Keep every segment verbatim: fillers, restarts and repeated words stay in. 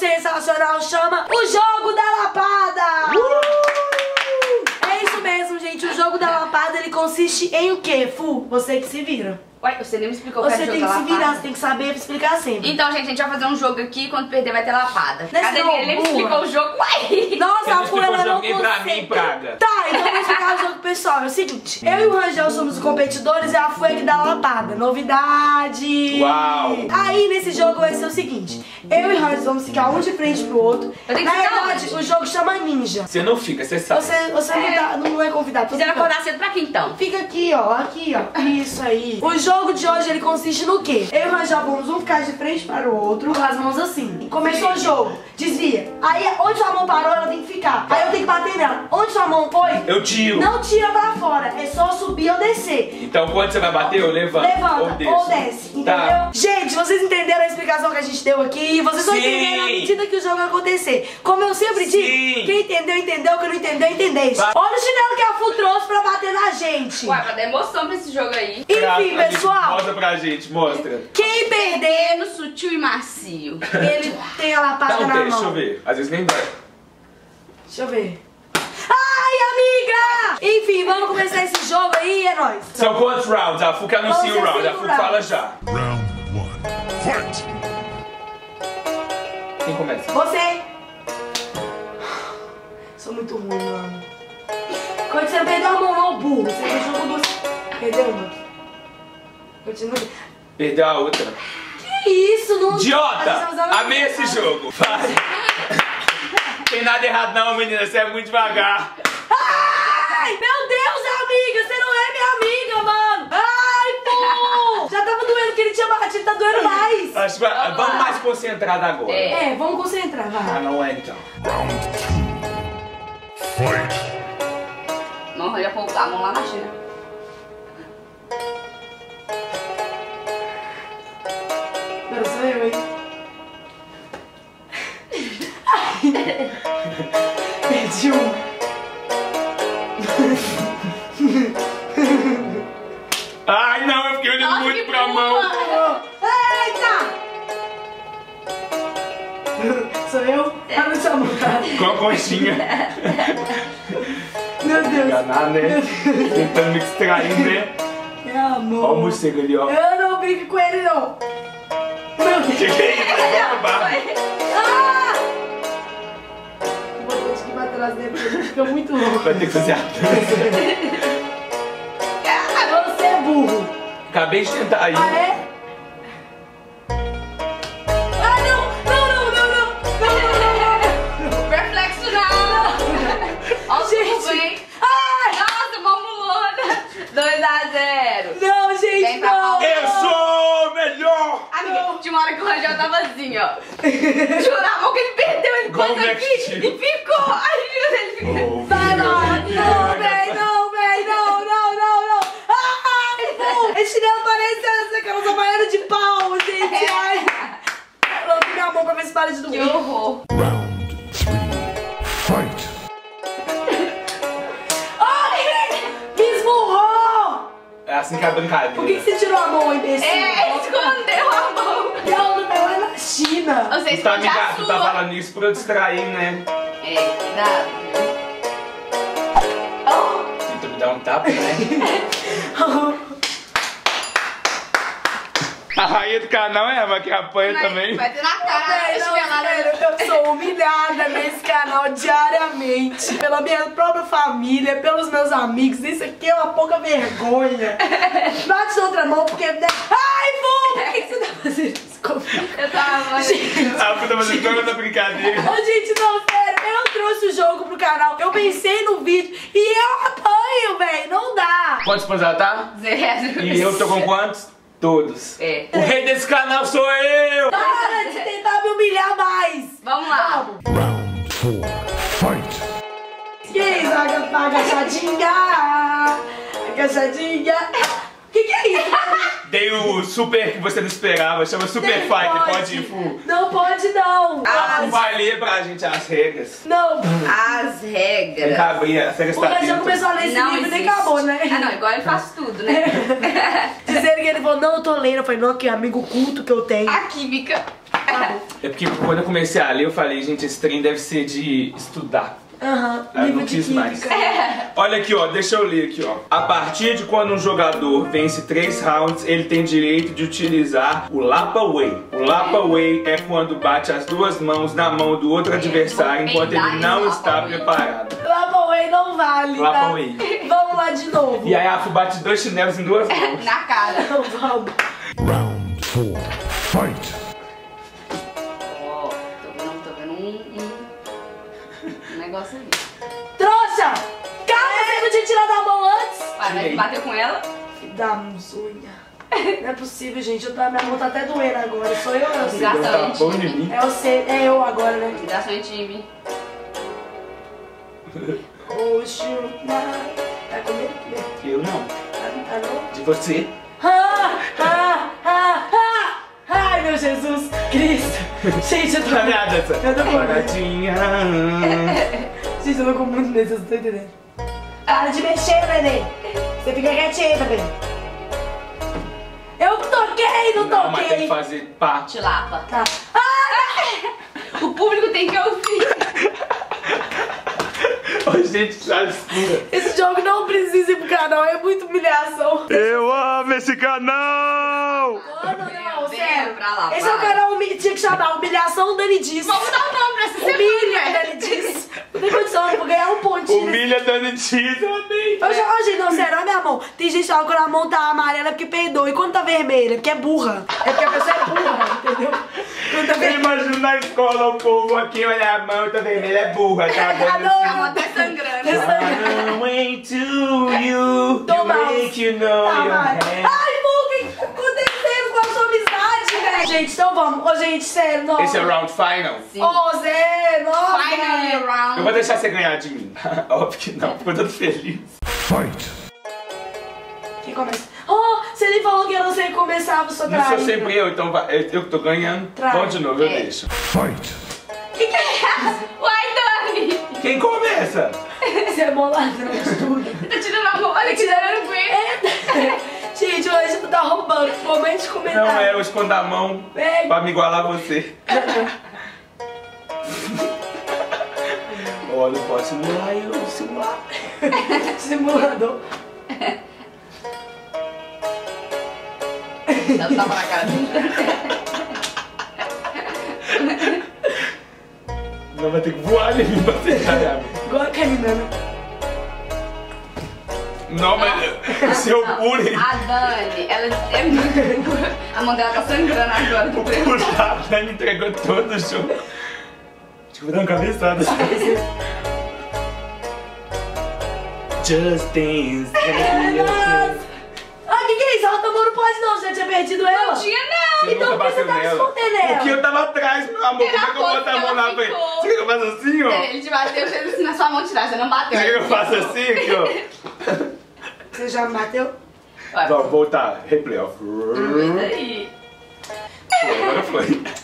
sensacional chama o Jogo da Lapada! Uh! É isso mesmo, gente. O Jogo da Lapada, ele consiste em o quê, Fu? Você que se vira. Ué, você nem me explicou o Você que é tem jogo que da se virar, lapada. você tem que saber explicar sempre. Então, gente, a gente vai fazer um jogo aqui. Quando perder vai ter lapada. Nesse Cadê não, ele? Ele me burra. explicou o jogo. Ué! Nossa, a Fu, ela não nem pra mim, praga. Tá, então eu vou explicar o jogo pessoal. É o seguinte, eu e o Rangel somos os competidores e a Fu é que dá lapada. Novidade! Uau! Aí, nesse jogo vai ser o seguinte, eu e o Rangel vamos ficar um de frente pro outro. Eu tenho Na que ficar verdade, onde? o jogo chama Ninja. Você não fica, você sabe. Você, você não, É. tá, não é convidado. Você vai acordar cedo pra quê, então? Fica aqui, ó, aqui, ó. Isso aí. O jogo de hoje, ele consiste no quê? Eu e o Rangel vamos um ficar de frente para o outro, com as mãos assim. Começou o jogo, desvia. Aí, onde sua mão parou, ela tem que ficar. Aí eu tenho que bater nela. Onde sua mão foi? Eu tiro. Não tira pra fora, é só subir ou descer. Então quando você vai bater, eu levanto. Levanta ou desço. ou desce, entendeu? Tá. Gente, vocês entenderam a explicação que a gente deu aqui? Vocês vão Sim. entender na medida que o jogo vai acontecer. Como eu sempre Sim. digo, quem entendeu, entendeu, quem não entendeu, entendeu. Vai. Olha o chinelo que a Fu trouxe pra bater na gente. Ué, pra dar emoção pra esse jogo aí. Pra- Enfim, a gente- pessoal, Mostra pra gente, mostra. quem perder, Perdendo, sutil e macio. ele tem a lapada Dá um na teste, mão. deixa eu ver. Às vezes nem dá. Deixa eu ver. Ai, amiga! Enfim, vamos começar esse jogo aí, é nóis. São quantos rounds? A Fuca anuncia Vamos o ser round, a cinco Fuca fala rounds. já. Round one. Fight! Quem começa? Você. Sou muito ruim, mano. Quando você não perdeu a mão, não, burro. Você deixou com duas. Perdeu uma. Continua. Perdeu a outra. Que isso, não. Idiota! A gente tá usando Amei a- esse jogo. Vai. Tem nada errado não, menina. Você é muito devagar. Ai, meu Deus, amiga, você não é minha amiga, mano. Ai, pô. Já tava doendo que ele tinha batido, tá doendo mais. Acho que vai- Vamos vamos lá. mais concentrado agora. É. É, vamos concentrar, Ah, vai. não é então. Round two. Fight! Não, eu ia pôr a mão lá na China. Agora sou eu, hein? Perdi um. Ai, não, eu fiquei olhando Nossa, muito que pra boa. mão. Eita! Sou eu? Ah, não sou a Com a conchinha. Meu Deus. Enganar, né? Tentando me distrair, né? Meu amor. Ó o morcego ali, ó. Eu não brinco com ele, não. Meu Deus. Que que é isso? É igual a barba. Ah! Vou ter que bater nas dentes, porque ele ficou muito louco. Vai ter que fazer a dança. Você é burro. Acabei de tentar aí. Ah, é? Ah, não! Não, não, não, não! Não, não, não, não! Reflexo não. Ó o Gente. suco, hein? Ai! Nossa, mamulona. dois a zero. Não, gente, Vem pra não! cá. Eu sou o melhor! Amiga, tinha uma hora que o Rangel tava assim, ó. Jurava que ele perdeu, ele Igual pôs o aqui Next. e ficou. Ai, juro, ele ficou. Vai lá! Não, véi, não, véi, não, não, não, não! Ai, pô! Esse chinelo parece aquelas havaianas de pau, gente! Ai! Eu vou minha mão pra ver se para de Que doer. horror. Round three. Fight! Ai! Me esmurrou! É assim que é a brincadeira. Por que, que você tirou a mão, imbecil? É, ele escondeu a mão. Não, não, ela é na China! Você Tu tá, esconde a ligado? Tu tá sua. falando isso pra eu distrair, né? É, cuidado, viu? Tenta me dar um tapa, né? A rainha do canal é ela que apanha Mas também. vai ter na cara. Véi, não, esfelada. sério, eu sou humilhada nesse canal diariamente. Pela minha própria família, pelos meus amigos. Isso aqui é uma pouca vergonha. Bate na outra mão porque... Ai, Fu! Por que que você tá fazendo isso comigo? Eu tava Gente. A puta fazendo toda essa brincadeira. Ô, gente, não, sério, eu trouxe o jogo pro canal. Eu pensei no vídeo e eu apanho, velho. Não dá. Quantos pontos ela tá? Zero. E eu tô com quantos? Todos. É. O rei desse canal sou eu! Para de tentar me humilhar mais. Vamos lá. Vamos. Round four. Fight! Que isso, aga- agachadinha? Agachadinha. Que que é isso? Dei o super que você não esperava, chama Super Nem Fighter, pode. pode ir, Fu. Não pode, não. A Fu Ah, vai ler pra gente as regras. não. As Tem regras. que abrir, as regras O tá Rangel dentro. começou a ler esse livro e nem acabou, né? Ah, não, igual ele faz tudo, né? Dizendo que ele falou, não, eu tô lendo. Eu falei, não, que amigo culto que eu tenho. A química. Tá bom. É porque quando eu comecei a ler, eu falei, gente, esse trem deve ser de estudar. Aham, Aí eu livro não de quis mais. química. Olha aqui, ó, deixa eu ler aqui, ó. A partir de quando um jogador vence três rounds, ele tem direito de utilizar o Lapa Way. O Lapa Way é quando bate as duas mãos na mão do outro adversário enquanto ele não está preparado. Lapa Way não vale, Lapa tá? Way. Vamos lá de novo. E aí a Afu bate dois chinelos em duas mãos. Na cara. Então vamos. Round four. Fight. Ó, tô vendo, tô vendo um, um, um negócio ali. Trouxa! Calma, você não tinha tirado a mão antes? Vai, vai bater com ela? Dá uns unha. Não é possível, gente. Eu tô, minha mão tá até doendo agora. Sou eu, eu sei. Graças Tá a bom de Deus. mim. É você, é eu agora, né? Ligação em time. Oxi, não. Tá comigo? Eu não. Tá não? De você. Ah, ah, ah, ah. Ai, meu Jesus Cristo. Gente, eu tô... Tá nada, essa. Eu tô com... Paradinha. Gente, eu tô com muito medo, vocês não estão entendendo. Para de mexer, neném. Você fica quietinha também. Eu toquei, não Não, mas tem toquei. que fazer pá. Tilapa. Tá. Ah, O público tem que ouvir. Ô, gente, sabe? esse jogo não precisa ir pro canal, é muita humilhação. Eu amo esse canal! Não, não, não, Vem sério. pra lá, Esse é o vai. canal humi- tinha que chamar Humilhação Dani Diz. Vamos dar o nome pra essa Humilha semana. Dani Diz. Não tem condição, eu vou ganhar um pontinho. Humilha Dani Diz, eu amei. Eu já, ó, gente, não, sério, olha minha mão. Tem gente que fala que quando a mão tá amarela é porque peidou. E quando tá vermelha é porque é burra. É porque a pessoa é burra, entendeu? Quando tá Eu vermelha. imagino na escola o povo aqui, olha a mão, tá vermelha, é burra, tá? Ah, não, A mão até sangrando. I'm way to you, you Toma. make you know Tá, your vai. hand. Ai, pô, o que que tá acontecendo com a sua amizade, velho? Gente, então vamos. Ô, gente, sério, não. Esse é o round final? Sim. Ô, Zé, nossa. Finally Eu round. vou deixar você ganhar de mim. Óbvio que não, ficou todo feliz. Fight. Quem começa? Oh, você nem falou que eu não sei começar, eu sou Não sou traída. sempre eu, então vai- eu eu que tô ganhando. Trai. Vamos de novo, eu É. deixo. Fight. Que que é? Uai, Dani. Quem começa? Você é mó ladrão de tudo. Tá tirando a mão. Olha que tirando com ele. É. Gente, hoje tu tá roubando. Comente comentário. Não, é, eu escondo a mão É. pra me igualar a você. Olha, eu posso simular, eu vou simular. Simulador. Dá um tapa na cara dele. Não vai ter que voar em mim pra acertar. Igual a Carinana. Não, mas o seu bullying. A Dani, ela é muito... A mão dela tá sangrando agora. O pular, a Dani entregou todo o jogo. Acho que vou dar uma cabeçada. Just dance. Nossa. Ah, que que é isso? Ela tomou, não pode não. Você já tinha perdido ela? Não tinha, não. Você Então nunca por que você bateu tá nela. escondendo ela? Porque eu tava atrás, meu amor. Como é que eu Era boto a a mão na ela frente? ficou. Você quer que eu faça assim, ó? Ele te bateu, fez assim na sua mão de trás. Você não bateu. Você quer que eu faça assim, aqui, ó? Você já me bateu? Vai. Vamos voltar. Replay, ó. Mas aí. Foi, agora foi.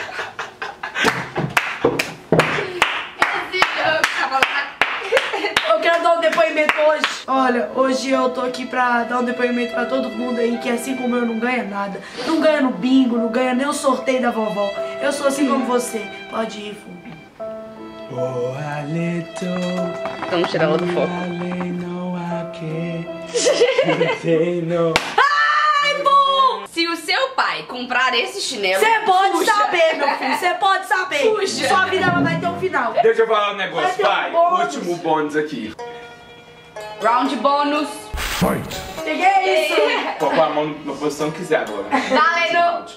Esse jogo tava lá. Eu quero dar um depoimento hoje. Olha, hoje eu tô aqui pra dar um depoimento pra todo mundo aí que assim como eu não ganha nada. Não ganha no bingo, não ganha nem o sorteio da vovó. Eu sou assim como você. Pode ir, Fu. Oh, a little, Vamos tirar ela do foco. I know I can't say no. Ai, Fu! Se o seu pai comprar esse chinelo... Você pode puxa. saber, meu filho. Você pode saber. Puxa. Sua vida ela vai ter um final. Deixa eu falar um Vai negócio, ter um pai. bônus. Último bônus aqui. Round bônus. Fight. Que que é isso? Vou pôr a mão na posição que quiser agora. Valendo.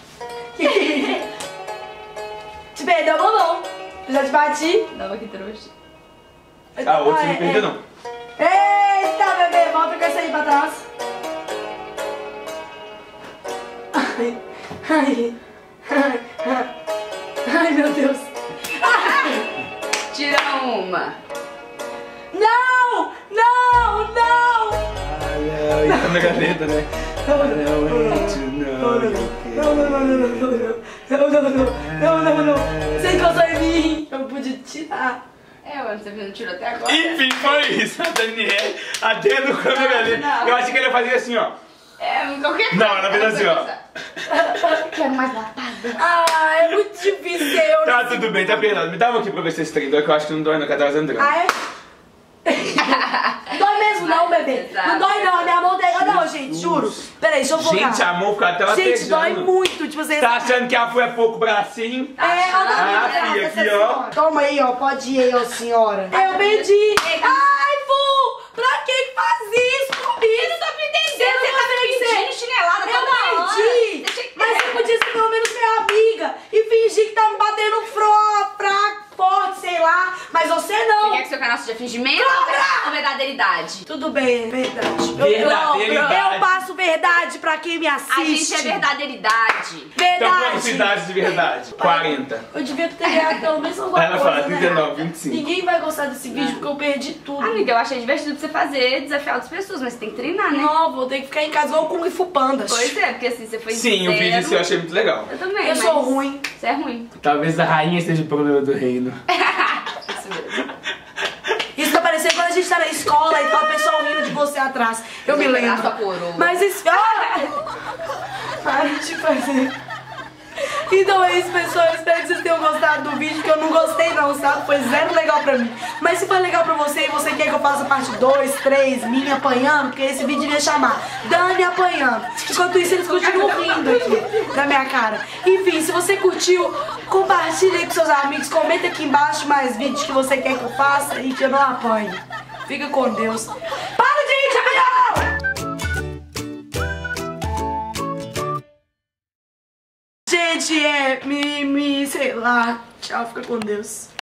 Te perdeu ou não? Eu já te bati. Dava que trouxa. Ah, outro você não é, perdeu, é. não. Eita, bebê, volta com essa aí pra trás. Ai, ai, ai, ai, ai, meu Deus. Tira uma. Não, não, não. Olha, e tá na caneta, né? Não, não, não, não, não, não, não, não, não, não, não, não, não, você encostou em mim, eu pude tirar. É, ué, você não tirou até agora. Enfim, foi isso. A Daniela, a dedo câmera ali. Não, não. Eu achei que ele ia fazer assim, ó. É, qualquer coisa. Não, ela fez assim, ó. Quero mais lapada. Ah, é muito difícil ser eu. Tá, tudo bem, tá perdoado. Me dá uma aqui pra ver se esse trem dói, que eu acho que não dói não, que ela tá usando drama. Ah, é? Dói mesmo não, bebê. Não dói não, a minha mão tem... Não, gente, juro. Peraí, deixa eu focar. Gente, a mão fica até latejando. Gente, dói muito, tipo, vocês... Tá achando que a foi é pouco bracinho? É, olha Ah, a filha, aqui, ó. Toma aí, ó, pode ir aí, ó, senhora. Eu pedi. Ai, Fu, pra que faz isso comigo? Eu não tô me entendendo, Você você tá não me tem pedindo chinelada Eu toda hora. perdi, Você tinha que- mas você podia ser pelo menos minha amiga e fingir que tá me batendo fro, fraco, forte, sei lá, mas você Você não. quer que seu canal seja fingimento Cobra! ou verdadeiridade? Tudo bem, verdade. Eu- Verdadeiridade. Eu, eu passo verdade pra quem me A assiste. gente é verdadeiridade. Então quantas Verdade. idades de verdade? quarenta. Eu devia ter ganhado pelo menos alguma Ela coisa, fala né? trinta e nove, vinte e cinco. Ninguém vai gostar desse vídeo porque eu perdi tudo. Amiga, eu achei divertido pra você fazer, desafiar outras pessoas, mas você tem que treinar, né? Não, vou ter que ficar em casa igual o Kung Fu Pandas. Pois é, porque assim, você foi Sim, o zero. vídeo assim eu achei muito legal. Eu também, Eu mas sou ruim. Você é ruim. Talvez a rainha seja o problema do reino. Isso mesmo. Isso tá parecendo quando a gente tá na escola e tá o pessoal rindo de você atrás. Eu me Vou pegar lembro. sua coroa. Mas isso... Ah! Para de fazer. Então é isso, pessoal. Eu espero que vocês tenham gostado do vídeo, que eu não gostei não, sabe? Foi zero legal pra mim. Mas se foi legal pra você e você quer que eu faça parte dois, três, minha apanhando, porque esse vídeo iria chamar Dani apanhando. Enquanto isso, eles continuam rindo aqui na minha cara. Enfim, se você curtiu, compartilha aí com seus amigos, comenta aqui embaixo mais vídeos que você quer que eu faça e que eu não apanhe. Fica com Deus. Para de ir, Gabriel! Gente, é mimimi, sei lá. Tchau, fica com Deus.